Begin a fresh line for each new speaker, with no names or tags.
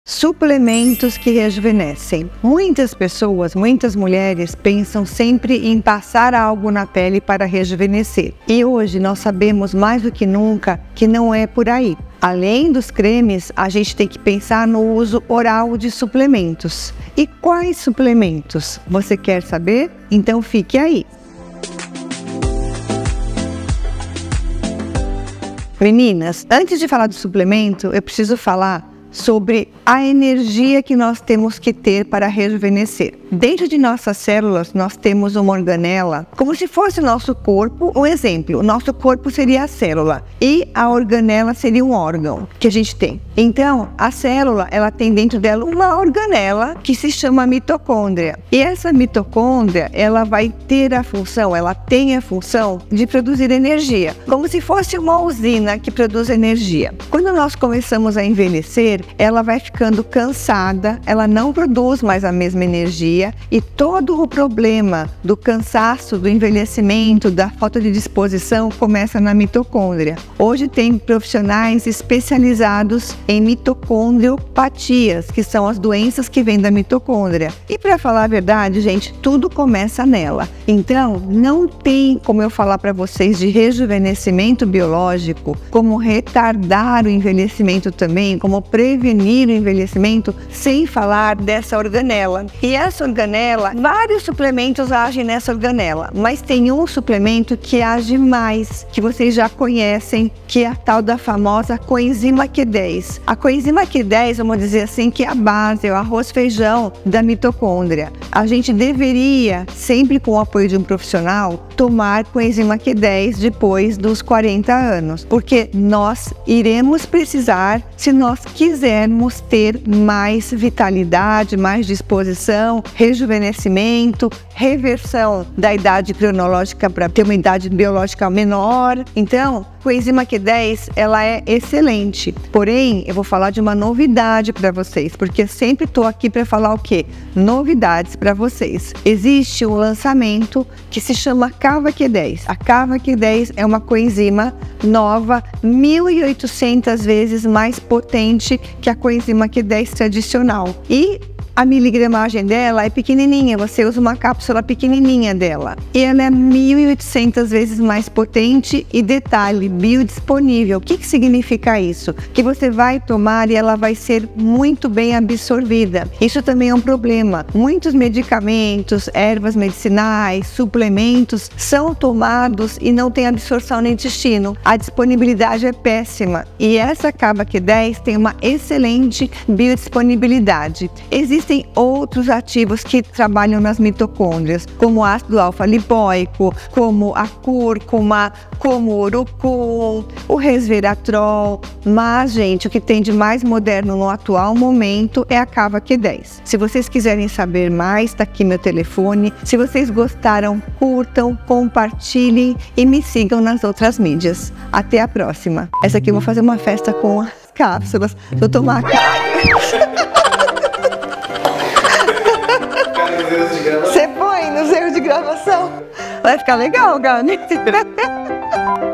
Suplementos que rejuvenescem. Muitas pessoas, muitas mulheres pensam sempre em passar algo na pele para rejuvenescer. E hoje nós sabemos mais do que nunca que não é por aí. Além dos cremes, a gente tem que pensar no uso oral de suplementos. E quais suplementos? Você quer saber? Então fique aí. Meninas, antes de falar do suplemento, eu preciso falar sobre a energia que nós temos que ter para rejuvenescer. Dentro de nossas células, nós temos uma organela, como se fosse o nosso corpo. Um exemplo, o nosso corpo seria a célula e a organela seria um órgão que a gente tem. Então, a célula, ela tem dentro dela uma organela que se chama mitocôndria. E essa mitocôndria, ela vai ter a função, ela tem a função de produzir energia, como se fosse uma usina que produz energia. Quando nós começamos a envelhecer, ela vai ficando cansada, ela não produz mais a mesma energia e todo o problema do cansaço, do envelhecimento, da falta de disposição começa na mitocôndria. Hoje tem profissionais especializados em mitocondriopatias, que são as doenças que vêm da mitocôndria. E para falar a verdade, gente, tudo começa nela. Então, não tem como eu falar para vocês de rejuvenescimento biológico, como retardar o envelhecimento também, como prevenir o envelhecimento, sem falar dessa organela. E essa organela, vários suplementos agem nessa organela, mas tem um suplemento que age mais, que vocês já conhecem, que é a tal da famosa coenzima Q10. A coenzima Q10, vamos dizer assim, que é a base, é o arroz-feijão da mitocôndria. A gente deveria, sempre com o apoio de um profissional, tomar coenzima Q10 depois dos 40 anos, porque nós iremos precisar, se nós quisermos ter mais vitalidade, mais disposição, rejuvenescimento, reversão da idade cronológica para ter uma idade biológica menor. Então, a coenzima Q10, ela é excelente. Porém, eu vou falar de uma novidade para vocês, porque eu sempre estou aqui para falar o quê? Novidades para vocês. Existe um lançamento que se chama Cava Q10. A Cava Q10 é uma coenzima nova, 1.800 vezes mais potente que a coenzima Q10 tradicional. E a miligramagem dela é pequenininha, você usa uma cápsula pequenininha dela. E ela é 1.800 vezes mais potente e, detalhe, biodisponível. O que significa isso? Que você vai tomar e ela vai ser muito bem absorvida. Isso também é um problema. Muitos medicamentos, ervas medicinais, suplementos são tomados e não tem absorção no intestino. A disponibilidade é péssima. E essa Cava Q10 tem uma excelente biodisponibilidade. Existem outros ativos que trabalham nas mitocôndrias, como o ácido alfa-lipoico, como a cúrcuma, como o urucum, o resveratrol. Mas, gente, o que tem de mais moderno no atual momento é a Cava Q10. Se vocês quiserem saber mais, está aqui meu telefone. Se vocês gostaram, curtam, compartilhem e me sigam nas outras mídias. Até a próxima. Essa aqui eu vou fazer uma festa com as cápsulas. Vou tomar Você põe nos erros de gravação. Vai ficar legal, galera.